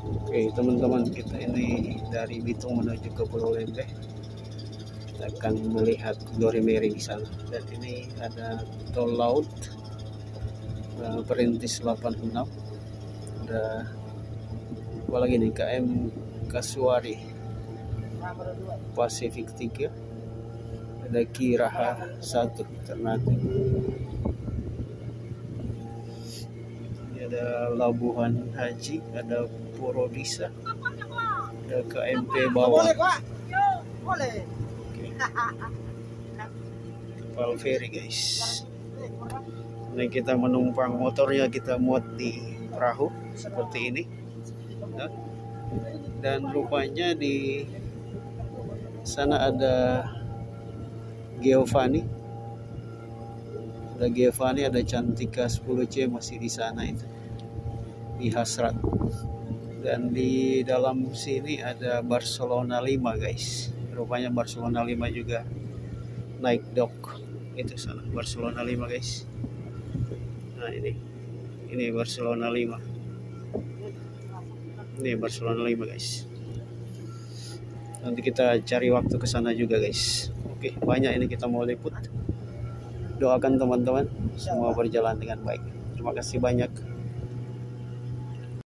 Oke teman-teman, kita ini dari Bitung menuju ke Pulau Lembeh. Kita akan melihat Glory Mary di sana. Dan ini ada tol laut Perintis 86. Ada apa lagi nih, KM Kasuari Pasifik 3. Ada Kiraha 1 Ternate. Ini ada Labuhan Haji, ada Purodisa, ada KMP Bawang. Oke. Kapal feri guys. Ini kita menumpang motornya, kita muat di perahu seperti ini. Dan rupanya di sana ada Giovanni. Ada Giovanni, ada Cantika 10C masih di sana itu. Di Hasrat. Dan di dalam sini ada Barcelona 5 guys. Rupanya Barcelona 5 juga naik dock itu sana, Barcelona 5 guys. Nah ini Barcelona 5. Ini Barcelona 5 guys. Nanti kita cari waktu ke sana juga guys. Oke, banyak ini kita mau liput. Doakan teman-teman semua berjalan dengan baik. Terima kasih banyak.